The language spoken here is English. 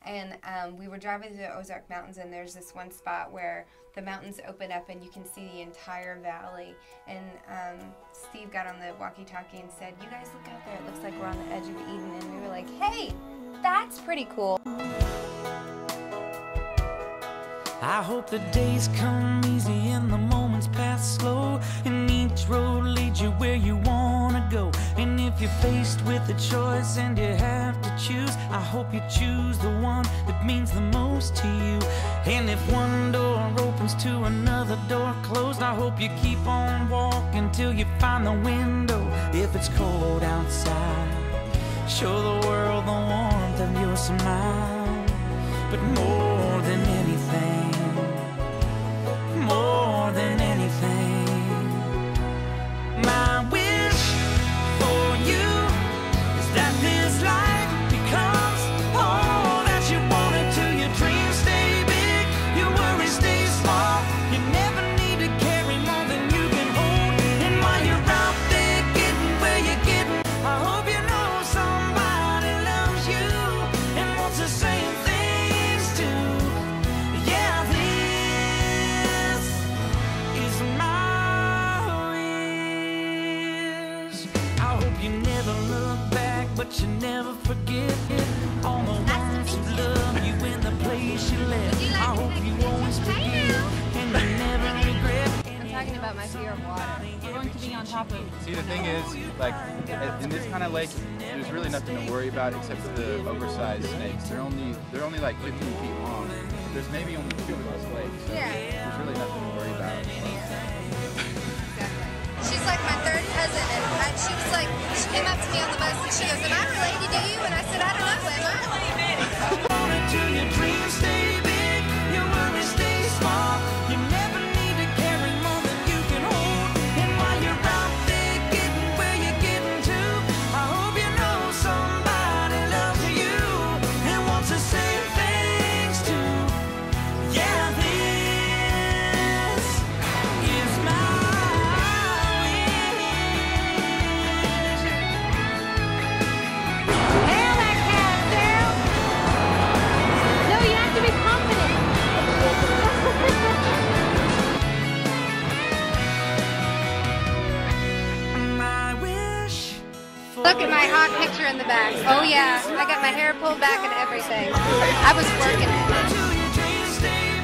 And we were driving through the Ozark Mountains, and there's this one spot where the mountains open up and you can see the entire valley. And Steve got on the walkie-talkie and said, "You guys look out there, it looks like we're on the edge of Eden." And we were like, "Hey, that's pretty cool." I hope the days come easy and the moments pass slow, and each road leads you where you wanna go. And if you're faced with a choice and you have to choose, I hope you choose the one that means the most to you. And if one door opens to another door closed, I hope you keep on walking till you find the window. If it's cold outside, show the world the warmth of your smile. But more than anything, more than anything, my wish for you is that this life becomes all that you want it to. Your dreams stay big, your worries stay small. You never need to carry more than you can hold. And while you're out there getting where you're getting, I hope you know somebody loves you and wants the same things too. Yeah, this is my wish. I hope you never look back, but you never forget it. All the ones who love you in the place you left. I hope you always forgive and you never regret. I'm talking about my fear of water. We're going to be on top of. See, the thing is, like, in this kind of lake, there's really nothing to worry about except for the oversized snakes. They're only like 15 feet long. There's maybe only 2 in this lake, so there's really nothing to worry about. She's like my third cousin, and she was like, she came up to me on the bus and she goes, "Am I related to you?" And I said, "I don't know, am I?" Your dreams stay big, your worries stay small. You never need to carry more than you can hold. And while you're out there getting where you're getting to, I hope you know somebody loves you and wants the same things too. Yeah, this is my wish. Hail that cat, Sarah! No, you have to be confident. My wish for Look at my hot picture in the back. Oh yeah, I got my hair pulled back and everything. I was working it. till your dreams stay